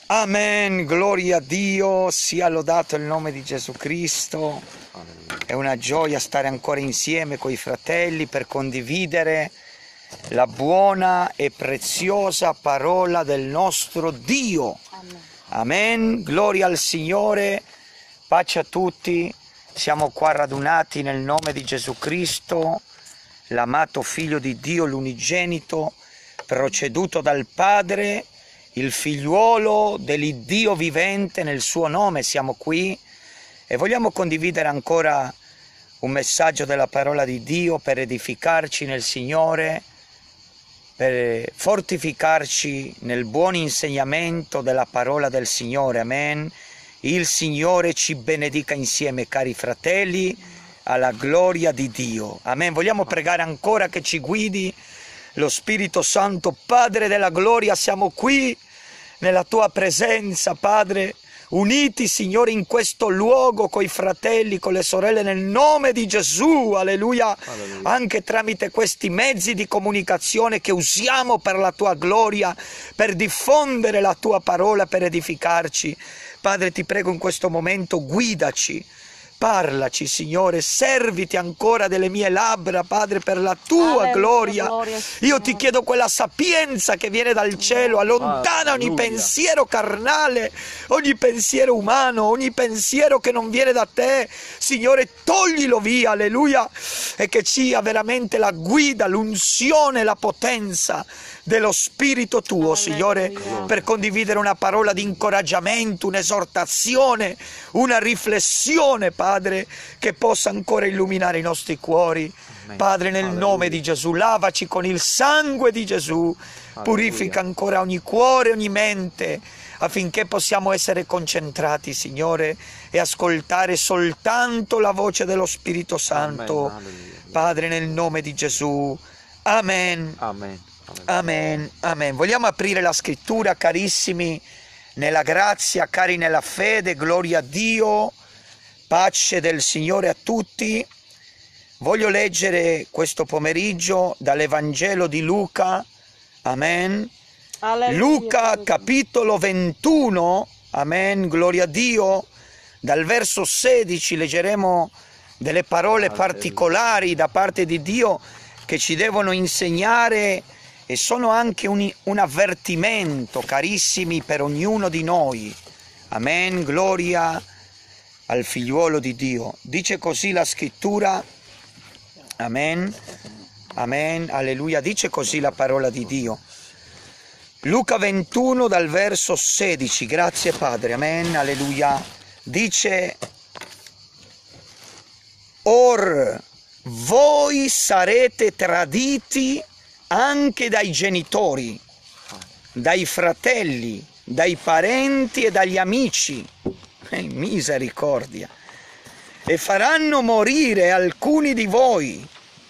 Amen, gloria a Dio, sia lodato il nome di Gesù Cristo. È una gioia stare ancora insieme con i fratelli per condividere la buona e preziosa parola del nostro Dio. Amen, gloria al Signore, pace a tutti. Siamo qua radunati nel nome di Gesù Cristo, l'amato Figlio di Dio, l'unigenito, proceduto dal Padre, il figliuolo dell'Iddio vivente. Nel suo nome siamo qui e vogliamo condividere ancora un messaggio della parola di Dio per edificarci nel Signore, per fortificarci nel buon insegnamento della parola del Signore. Amen. Il Signore ci benedica insieme, cari fratelli, alla gloria di Dio. Amen. Vogliamo pregare ancora che ci guidi lo Spirito Santo. Padre della gloria, siamo qui nella Tua presenza, Padre, uniti, Signore, in questo luogo con i fratelli, con le sorelle, nel nome di Gesù, alleluia, anche tramite questi mezzi di comunicazione che usiamo per la Tua gloria, per diffondere la Tua parola, per edificarci. Padre, ti prego in questo momento, guidaci. Parlaci, Signore, serviti ancora delle mie labbra, Padre, per la Tua gloria. Io ti chiedo quella sapienza che viene dal cielo, allontana ogni pensiero carnale, ogni pensiero umano, ogni pensiero che non viene da Te. Signore, toglilo via, alleluia, e che sia veramente la guida, l'unzione, la potenza dello Spirito Tuo, Signore, per condividere una parola di incoraggiamento, un'esortazione, una riflessione, Padre, che possa ancora illuminare i nostri cuori. Padre, nel nome di Gesù, lavaci con il sangue di Gesù, purifica ancora ogni cuore, ogni mente, affinché possiamo essere concentrati, Signore, e ascoltare soltanto la voce dello Spirito Santo. Padre, nel nome di Gesù. Amen. Amen. Amen, amen. Vogliamo aprire la scrittura, carissimi, nella grazia, cari nella fede, gloria a Dio, pace del Signore a tutti. Voglio leggere questo pomeriggio dall'Evangelo di Luca, amen. Alleluia. Luca capitolo 21, amen, gloria a Dio. Dal verso 16 leggeremo delle parole particolari da parte di Dio che ci devono insegnare e sono anche un avvertimento, carissimi, per ognuno di noi. Amen, gloria al figliuolo di Dio. Dice così la scrittura, amen, amen, alleluia, dice così la parola di Dio. Luca 21 dal verso 16, grazie Padre, amen, alleluia, dice: Or voi sarete traditi anche dai genitori, dai fratelli, dai parenti e dagli amici, misericordia, e faranno morire alcuni di voi,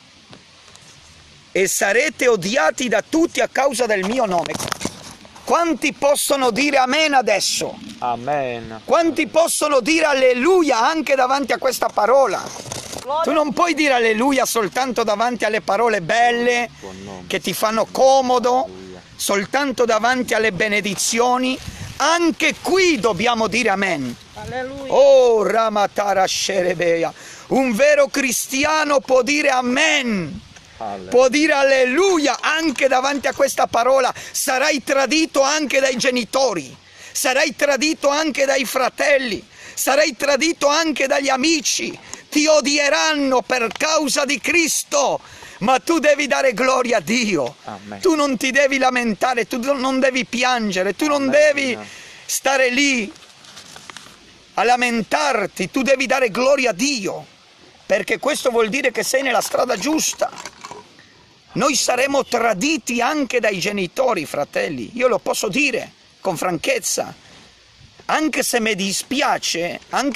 e sarete odiati da tutti a causa del mio nome. Quanti possono dire amen adesso? Amen. Quanti possono dire alleluia anche davanti a questa parola? Tu non puoi dire alleluia soltanto davanti alle parole belle che ti fanno comodo, soltanto davanti alle benedizioni. Anche qui dobbiamo dire amen. Alleluia. Oh, Ramatara Sherebeya. Un vero cristiano può dire amen. Può dire alleluia anche davanti a questa parola. Sarai tradito anche dai genitori, sarai tradito anche dai fratelli, sarai tradito anche dagli amici. Ti odieranno per causa di Cristo, ma tu devi dare gloria a Dio. Amen. Tu non ti devi lamentare, tu non devi piangere, tu non devi stare lì a lamentarti, tu devi dare gloria a Dio, perché questo vuol dire che sei nella strada giusta. Noi saremo traditi anche dai genitori, fratelli, io lo posso dire con franchezza, anche se mi dispiace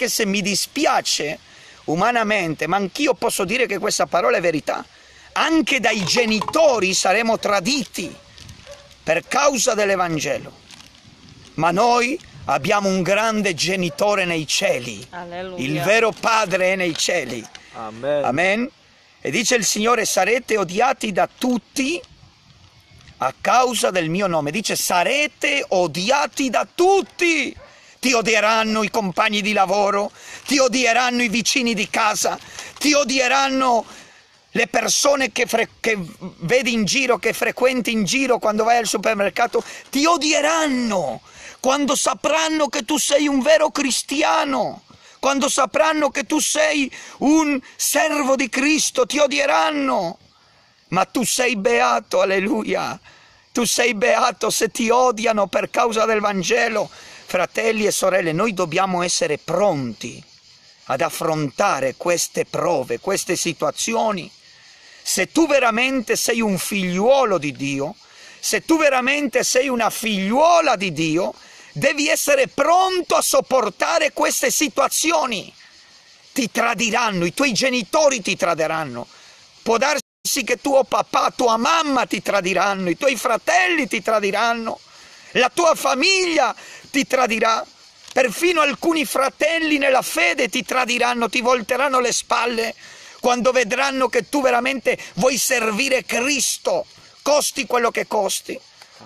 umanamente, ma anch'io posso dire che questa parola è verità. Anche dai genitori saremo traditi per causa dell'Evangelo. Ma noi abbiamo un grande genitore nei cieli. Alleluia. Il vero Padre è nei cieli. Amen. Amen. E dice il Signore: sarete odiati da tutti a causa del mio nome. Dice, sarete odiati da tutti. Ti odieranno i compagni di lavoro, ti odieranno i vicini di casa, ti odieranno le persone che vedi in giro, che frequenti in giro quando vai al supermercato, ti odieranno quando sapranno che tu sei un vero cristiano, quando sapranno che tu sei un servo di Cristo, ti odieranno. Ma tu sei beato, alleluia, tu sei beato se ti odiano per causa del Vangelo. Fratelli e sorelle, noi dobbiamo essere pronti ad affrontare queste prove, queste situazioni. Se tu veramente sei un figliuolo di Dio, se tu veramente sei una figliuola di Dio, devi essere pronto a sopportare queste situazioni. Ti tradiranno, i tuoi genitori ti tradiranno. Può darsi che tuo papà, tua mamma ti tradiranno, i tuoi fratelli ti tradiranno, la tua famiglia ti tradirà, perfino alcuni fratelli nella fede ti tradiranno, ti volteranno le spalle quando vedranno che tu veramente vuoi servire Cristo, costi quello che costi.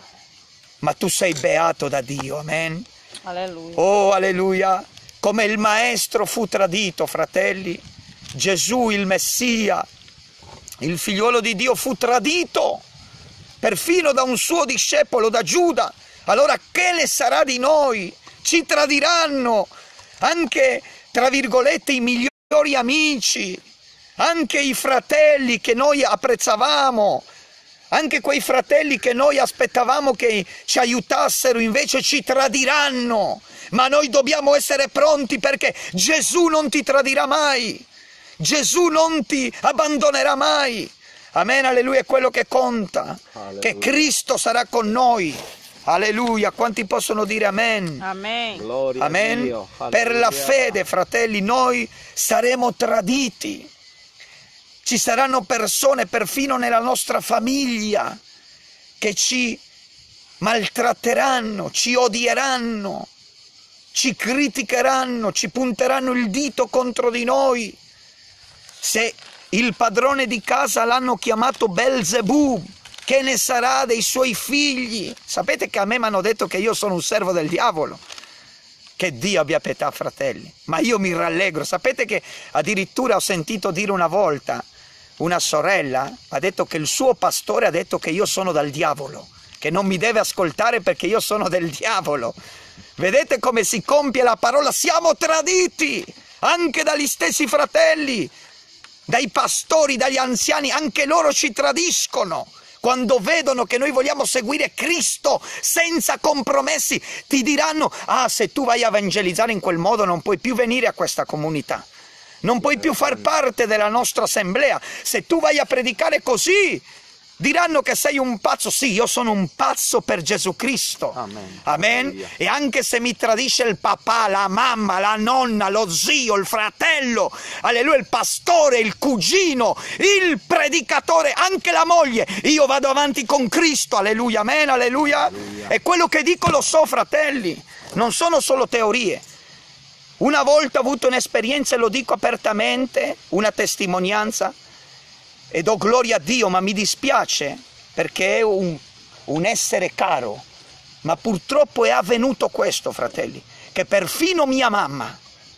Ma tu sei beato da Dio, amen? Alleluia. Oh, alleluia! Come il Maestro fu tradito, fratelli, Gesù, il Messia, il figliuolo di Dio, fu tradito perfino da un suo discepolo, da Giuda. Allora che ne sarà di noi? Ci tradiranno anche, tra virgolette, i migliori amici, anche i fratelli che noi apprezzavamo, anche quei fratelli che noi aspettavamo che ci aiutassero, invece ci tradiranno. Ma noi dobbiamo essere pronti, perché Gesù non ti tradirà mai, Gesù non ti abbandonerà mai. Amen, alleluia, è quello che conta, alleluia. Che Cristo sarà con noi. Alleluia, quanti possono dire amen? Amen. Gloria Amen. a Dio. Per la fede, fratelli, noi saremo traditi. Ci saranno persone, perfino nella nostra famiglia, che ci maltratteranno, ci odieranno, ci criticheranno, ci punteranno il dito contro di noi. Se il padrone di casa l'hanno chiamato Belzebù, che ne sarà dei suoi figli? Sapete che a me mi hanno detto che io sono un servo del diavolo. Che Dio abbia pietà, fratelli. Ma io mi rallegro. Sapete che addirittura ho sentito dire una volta, una sorella ha detto che il suo pastore ha detto che io sono dal diavolo, che non mi deve ascoltare perché io sono del diavolo. Vedete come si compie la parola? Siamo traditi anche dagli stessi fratelli, dai pastori, dagli anziani, anche loro ci tradiscono. Quando vedono che noi vogliamo seguire Cristo senza compromessi, ti diranno, ah, se tu vai a evangelizzare in quel modo non puoi più venire a questa comunità, non puoi più far parte della nostra assemblea, se tu vai a predicare così, diranno che sei un pazzo. Sì, io sono un pazzo per Gesù Cristo. Amen. Amen. E anche se mi tradisce il papà, la mamma, la nonna, lo zio, il fratello, alleluia, il pastore, il cugino, il predicatore, anche la moglie, io vado avanti con Cristo. Alleluia, amen, alleluia. Alleluia. E quello che dico lo so, fratelli, non sono solo teorie. Una volta ho avuto un'esperienza, e lo dico apertamente, una testimonianza, e do gloria a Dio, ma mi dispiace perché è un essere caro, ma purtroppo è avvenuto questo, fratelli, che perfino mia mamma,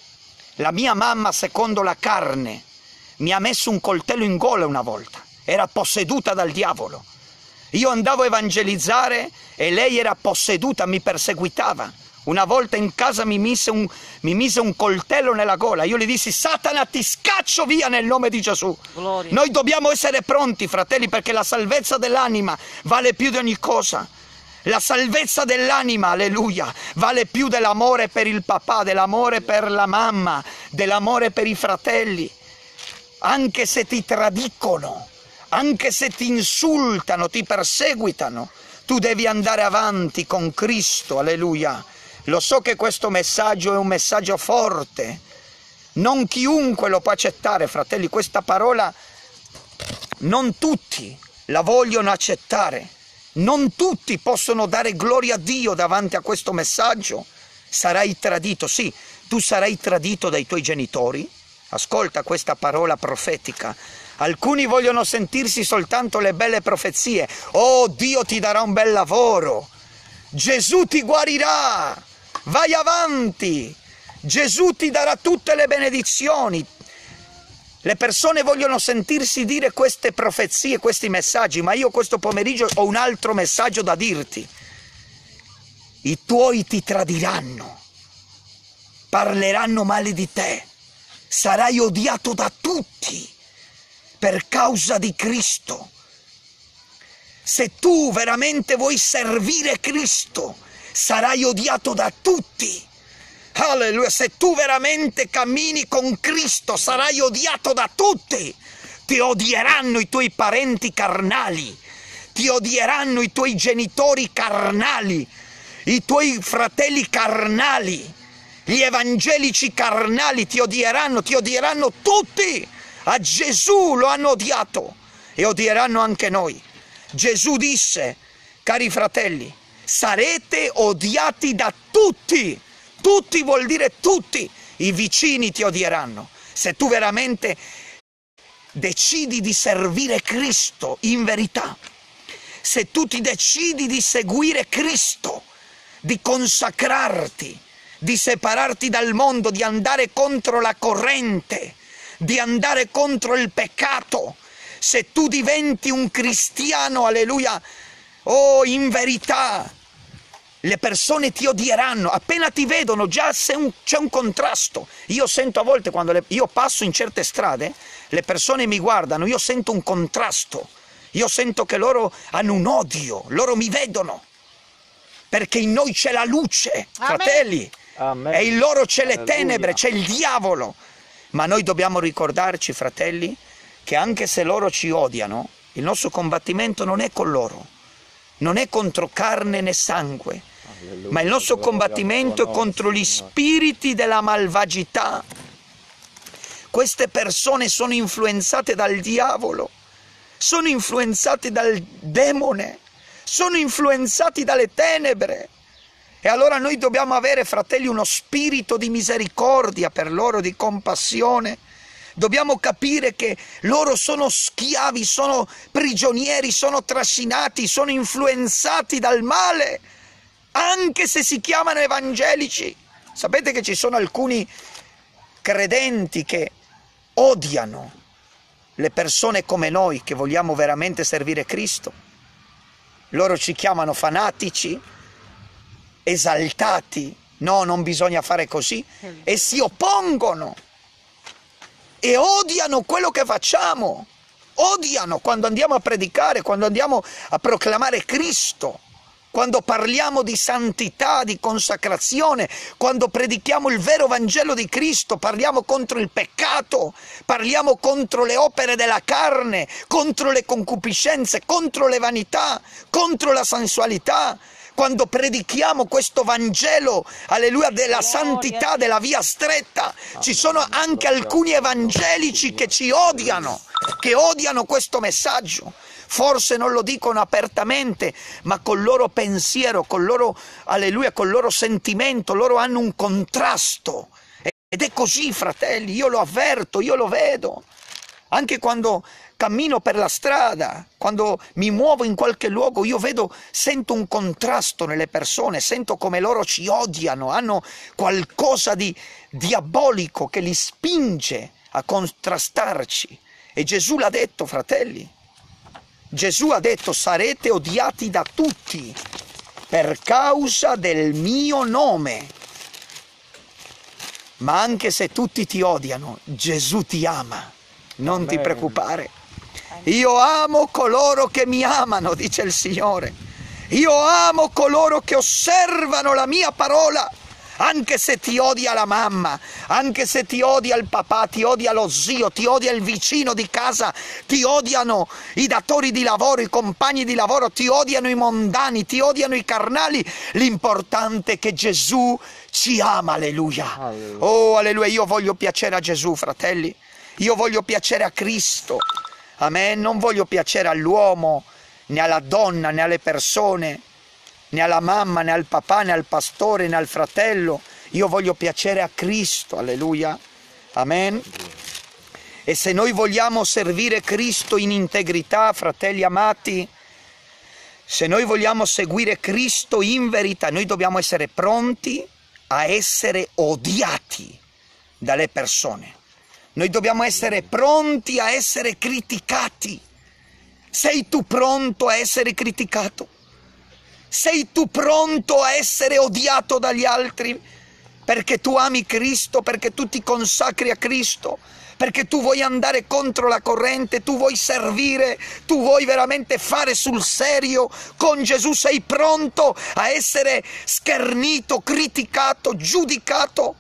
la mia mamma secondo la carne, mi ha messo un coltello in gola una volta, era posseduta dal diavolo. Io andavo a evangelizzare e lei era posseduta, mi perseguitava. Una volta in casa mi mise un coltello nella gola. Io gli dissi, Satana, ti scaccio via nel nome di Gesù. Gloria. Noi dobbiamo essere pronti, fratelli, perché la salvezza dell'anima vale più di ogni cosa. La salvezza dell'anima, alleluia, vale più dell'amore per il papà, dell'amore per la mamma, dell'amore per i fratelli. Anche se ti tradicono, anche se ti insultano, ti perseguitano, tu devi andare avanti con Cristo, alleluia. Lo so che questo messaggio è un messaggio forte, non chiunque lo può accettare, fratelli, questa parola non tutti la vogliono accettare, non tutti possono dare gloria a Dio davanti a questo messaggio. Sarai tradito, sì, tu sarai tradito dai tuoi genitori, ascolta questa parola profetica, Alcuni vogliono sentirsi soltanto le belle profezie. Oh, Dio ti darà un bel lavoro. Gesù ti guarirà. Vai avanti. Gesù ti darà tutte le benedizioni. Le persone vogliono sentirsi dire queste profezie, questi messaggi, ma io questo pomeriggio ho un altro messaggio da dirti. I tuoi ti tradiranno, parleranno male di te, sarai odiato da tutti per causa di Cristo. Se tu veramente vuoi servire Cristo, sarai odiato da tutti. Alleluia, se tu veramente cammini con Cristo sarai odiato da tutti. Ti odieranno i tuoi parenti carnali, ti odieranno i tuoi genitori carnali, i tuoi fratelli carnali, gli evangelici carnali ti odieranno tutti. A Gesù lo hanno odiato e odieranno anche noi. Gesù disse, cari fratelli, sarete odiati da tutti. Tutti vuol dire tutti, i vicini ti odieranno. Se tu veramente decidi di servire Cristo in verità, se tu ti decidi di seguire Cristo, di consacrarti, di separarti dal mondo, di andare contro la corrente, di andare contro il peccato, se tu diventi un cristiano, alleluia, oh, in verità, le persone ti odieranno, appena ti vedono già c'è un contrasto. Io sento a volte quando io passo in certe strade, le persone mi guardano, io sento un contrasto, io sento che loro hanno un odio, loro mi vedono, perché in noi c'è la luce, fratelli, Amen. e in loro c'è le Alleluia. tenebre, c'è il diavolo. Ma noi dobbiamo ricordarci, fratelli, che anche se loro ci odiano, il nostro combattimento non è con loro, non è contro carne né sangue, ma il nostro combattimento è contro gli spiriti della malvagità. Queste persone sono influenzate dal diavolo, sono influenzate dal demone, sono influenzati dalle tenebre. E allora noi dobbiamo avere, fratelli, uno spirito di misericordia per loro, di compassione. Dobbiamo capire che loro sono schiavi, sono prigionieri, sono trascinati, sono influenzati dal male, anche se si chiamano evangelici. Sapete che ci sono alcuni credenti che odiano le persone come noi, che vogliamo veramente servire Cristo. Loro ci chiamano fanatici, esaltati, no, non bisogna fare così, e si oppongono e odiano quello che facciamo, odiano quando andiamo a predicare, quando andiamo a proclamare Cristo, quando parliamo di santità, di consacrazione, quando predichiamo il vero Vangelo di Cristo, parliamo contro il peccato, parliamo contro le opere della carne, contro le concupiscenze, contro le vanità, contro la sensualità. Quando predichiamo questo Vangelo, alleluia, della santità, della via stretta, ci sono anche alcuni evangelici che ci odiano, che odiano questo messaggio. Forse non lo dicono apertamente, ma col loro pensiero, col loro, alleluia, col loro sentimento, loro hanno un contrasto. Ed è così, fratelli, io lo avverto, io lo vedo. Anche quando cammino per la strada, quando mi muovo in qualche luogo, io vedo, sento un contrasto nelle persone, sento come loro ci odiano, hanno qualcosa di diabolico che li spinge a contrastarci. E Gesù l'ha detto, fratelli. Gesù ha detto: sarete odiati da tutti per causa del mio nome. Ma anche se tutti ti odiano, Gesù ti ama. Non ti preoccupare. Io amo coloro che mi amano, dice il Signore. Io amo coloro che osservano la mia parola. Anche se ti odia la mamma, anche se ti odia il papà, ti odia lo zio, ti odia il vicino di casa, ti odiano i datori di lavoro, i compagni di lavoro, ti odiano i mondani, ti odiano i carnali, l'importante è che Gesù ci ama, alleluia. Oh, alleluia, io voglio piacere a Gesù, fratelli, io voglio piacere a Cristo, amen, non voglio piacere all'uomo, né alla donna, né alle persone, né alla mamma, né al papà, né al pastore, né al fratello. Io voglio piacere a Cristo, alleluia, amen. E se noi vogliamo servire Cristo in integrità, fratelli amati, se noi vogliamo seguire Cristo in verità, noi dobbiamo essere pronti a essere odiati dalle persone. Noi dobbiamo essere pronti a essere criticati. Sei tu pronto a essere criticato? Sei tu pronto a essere odiato dagli altri perché tu ami Cristo, perché tu ti consacri a Cristo, perché tu vuoi andare contro la corrente, tu vuoi servire, tu vuoi veramente fare sul serio con Gesù? Sei pronto a essere schernito, criticato, giudicato?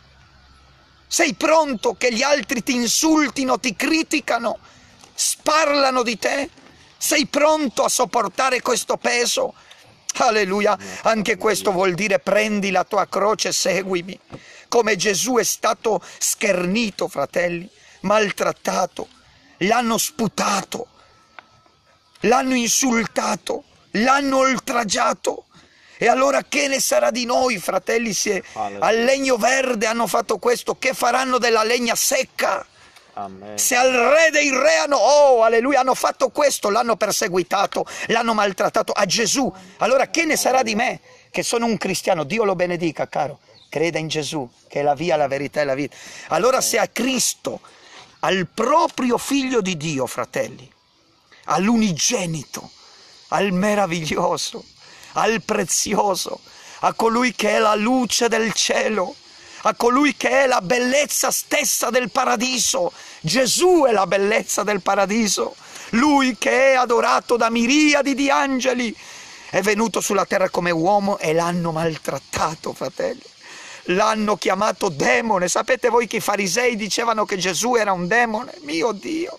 Sei pronto che gli altri ti insultino, ti criticano, sparlano di te? Sei pronto a sopportare questo peso? Alleluia! Anche questo vuol dire prendi la tua croce e seguimi. Come Gesù è stato schernito, fratelli, maltrattato, l'hanno sputato, l'hanno insultato, l'hanno oltraggiato. E allora che ne sarà di noi, fratelli, se al legno verde hanno fatto questo? Che faranno della legna secca? Amen. Se al re dei re hanno fatto questo, l'hanno perseguitato, l'hanno maltrattato a Gesù, allora che ne sarà di me, che sono un cristiano? Dio lo benedica, caro. Creda in Gesù, che è la via, la verità e la vita. Allora se a Cristo, al proprio Figlio di Dio, fratelli, all'unigenito, al meraviglioso, al prezioso, a colui che è la luce del cielo, a colui che è la bellezza stessa del paradiso. Gesù è la bellezza del paradiso, lui che è adorato da miriadi di angeli, è venuto sulla terra come uomo e l'hanno maltrattato, fratelli. L'hanno chiamato demone. Sapete voi che i farisei dicevano che Gesù era un demone? Mio Dio!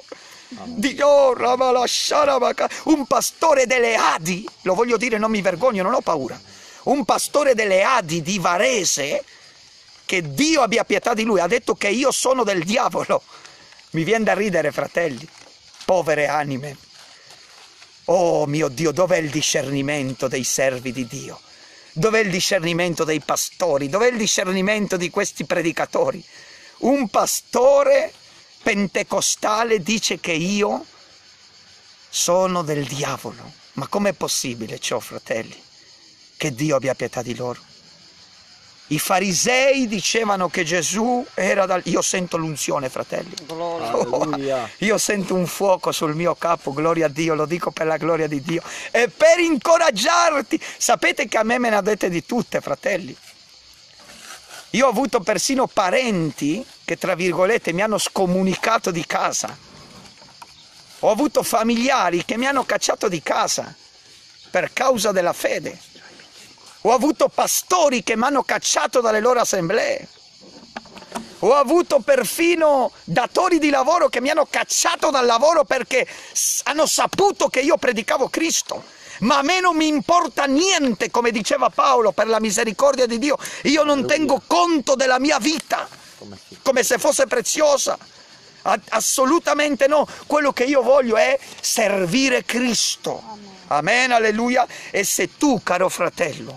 Un pastore delle Adi, lo voglio dire, non mi vergogno, non ho paura. Un pastore delle Adi di Varese, che Dio abbia pietà di lui, ha detto che io sono del diavolo. Mi viene da ridere, fratelli, povere anime. Oh mio Dio, dov'è il discernimento dei servi di Dio? Dov'è il discernimento dei pastori? Dov'è il discernimento di questi predicatori? Un pastore pentecostale dice che io sono del diavolo. Ma com'è possibile ciò, fratelli? Che Dio abbia pietà di loro. I farisei dicevano che Gesù era dal... Io sento l'unzione, fratelli. Io sento un fuoco sul mio capo, gloria a Dio, lo dico per la gloria di Dio. E per incoraggiarti, sapete che a me ne ha dette di tutte, fratelli. Io ho avuto persino parenti che, tra virgolette, mi hanno scomunicato di casa. Ho avuto familiari che mi hanno cacciato di casa per causa della fede. Ho avuto pastori che mi hanno cacciato dalle loro assemblee. Ho avuto perfino datori di lavoro che mi hanno cacciato dal lavoro perché hanno saputo che io predicavo Cristo. Ma a me non mi importa niente, come diceva Paolo, per la misericordia di Dio. Io non tengo conto della mia vita come se fosse preziosa. Assolutamente no. Quello che io voglio è servire Cristo. Amen, alleluia. E se tu, caro fratello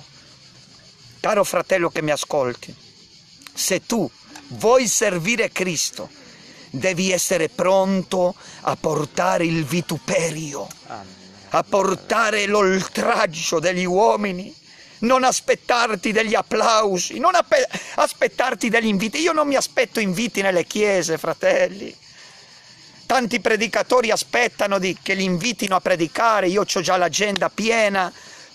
che mi ascolti, se tu vuoi servire Cristo, devi essere pronto a portare il vituperio, a portare l'oltraggio degli uomini, non aspettarti degli applausi, non aspettarti degli inviti. Io non mi aspetto inviti nelle chiese, fratelli. Tanti predicatori aspettano che li invitino a predicare. Io ho già l'agenda piena,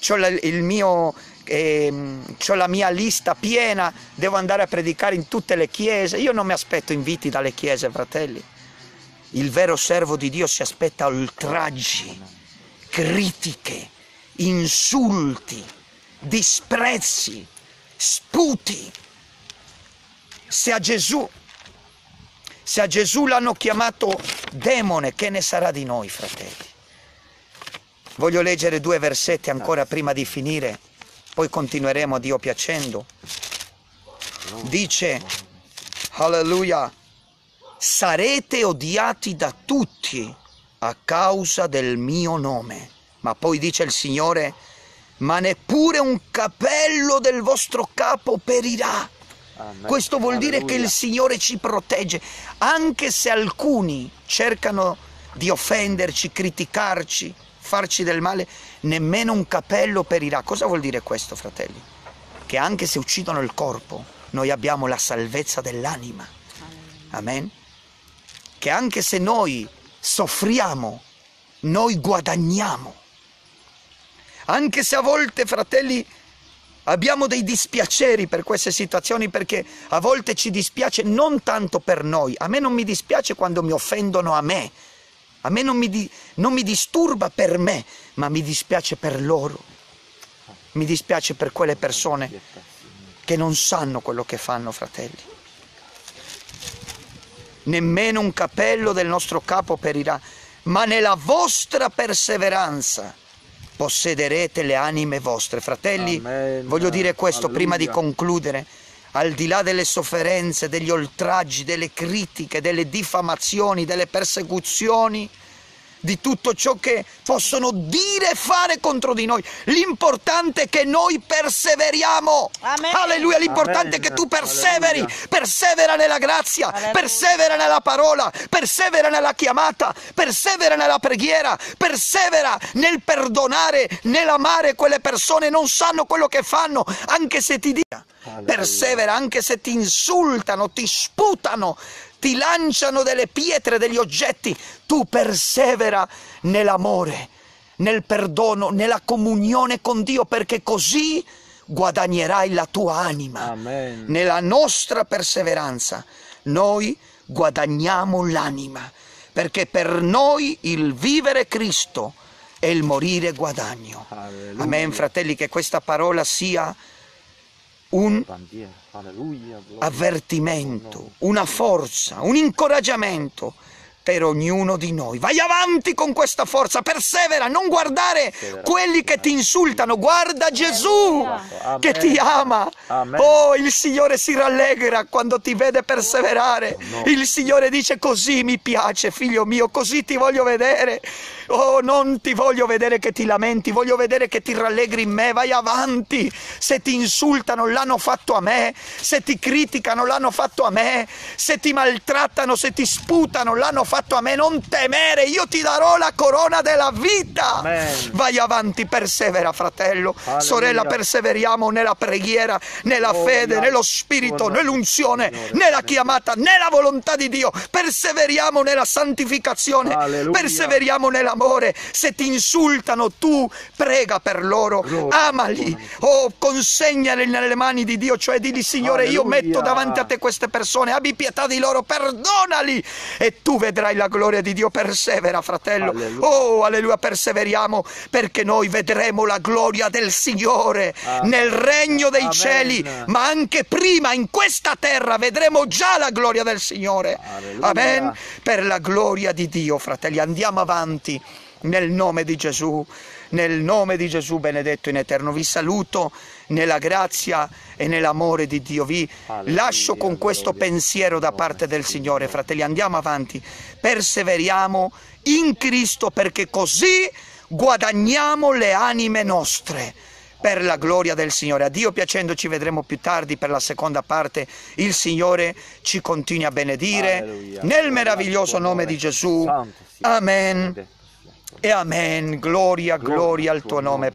c'ho la mia lista piena, devo andare a predicare in tutte le chiese. Io non mi aspetto inviti dalle chiese, fratelli. Il vero servo di Dio si aspetta oltraggi, critiche, insulti, disprezzi, sputi. Se a Gesù l'hanno chiamato demone, che ne sarà di noi, fratelli? Voglio leggere 2 versetti ancora prima di finire, poi continueremo a Dio piacendo. Dice, alleluia, sarete odiati da tutti a causa del mio nome. Ma poi dice il Signore, ma neppure un capello del vostro capo perirà. Amen. Questo vuol dire che Alleluia. il Signore ci protegge, anche se alcuni cercano di offenderci, criticarci, farci del male, nemmeno un capello perirà. Cosa vuol dire questo, fratelli? Che anche se uccidono il corpo, noi abbiamo la salvezza dell'anima. Amen. Che anche se noi soffriamo, noi guadagniamo. Anche se a volte, fratelli, abbiamo dei dispiaceri per queste situazioni, perché a volte ci dispiace non tanto per noi. A me non mi dispiace quando mi offendono a me. A me non mi disturba per me, ma mi dispiace per loro. Mi dispiace per quelle persone che non sanno quello che fanno, fratelli. Nemmeno un capello del nostro capo perirà, ma nella vostra perseveranza possederete le anime vostre. Fratelli, Amen. voglio dire questo prima di Alleluia. concludere. Al di là delle sofferenze, degli oltraggi, delle critiche, delle diffamazioni, delle persecuzioni, di tutto ciò che possono dire e fare contro di noi, l'importante è che noi perseveriamo. Amen. Alleluia, l'importante è Amen. che tu perseveri. Alleluia. Persevera nella grazia, Alleluia. persevera nella parola, persevera nella chiamata, persevera nella preghiera, persevera nel perdonare, nell'amare quelle persone, non sanno quello che fanno, anche se ti dicono. Alleluia. Persevera anche se ti insultano, ti sputano, ti lanciano delle pietre, degli oggetti. Tu persevera nell'amore, nel perdono, nella comunione con Dio, perché così guadagnerai la tua anima. Amen. Nella nostra perseveranza noi guadagniamo l'anima, perché per noi il vivere Cristo e il morire guadagno. Alleluia. Amen, fratelli, che questa parola sia un Bandiera. Alleluia. Gloria. avvertimento, una forza, un incoraggiamento per ognuno di noi. Vai avanti con questa forza, persevera, non guardare quelli che ti insultano, guarda Gesù Amen. che ti ama. Amen. Oh, il Signore si rallegra quando ti vede perseverare. No. Il Signore dice: così mi piace, figlio mio, così ti voglio vedere. Oh, non ti voglio vedere che ti lamenti, voglio vedere che ti rallegri in me. Vai avanti. Se ti insultano, l'hanno fatto a me. Se ti criticano, l'hanno fatto a me. Se ti maltrattano, se ti sputano, l'hanno fatto a me. Non temere, io ti darò la corona della vita. Amen. Vai avanti, persevera, fratello. Alleluia. Sorella, perseveriamo nella preghiera, nella Gloria. fede, nello spirito, Gloria. nell'unzione, Signore. nella chiamata, nella volontà di Dio. Perseveriamo nella santificazione, Alleluia. perseveriamo nell'amore. Se ti insultano, tu prega per loro, Gloria. amali, oh, consegnali nelle mani di Dio, cioè digli: Signore, io Alleluia. metto davanti a te queste persone, abbi pietà di loro, perdonali, e tu vedrai la gloria di Dio. Persevera, fratello. Alleluia. Oh, alleluia, perseveriamo, perché noi vedremo la gloria del Signore Amen. nel regno dei Amen. cieli, ma anche prima in questa terra vedremo già la gloria del Signore. Alleluia. Amen. Per la gloria di Dio, fratelli, andiamo avanti nel nome di Gesù. Nel nome di Gesù benedetto in eterno vi saluto nella grazia e nell'amore di Dio. Vi Alleluia, lascio con questo gloria. pensiero da parte del Signore, fratelli. Andiamo avanti, perseveriamo in Cristo, perché così guadagniamo le anime nostre. Per la gloria del Signore. A Dio piacendo ci vedremo più tardi per la seconda parte. Il Signore ci continui a benedire. Alleluia. Nel meraviglioso nome di Gesù. Santo sia. Amen. Benedetto sia. E amen. Gloria, gloria al tuo nome,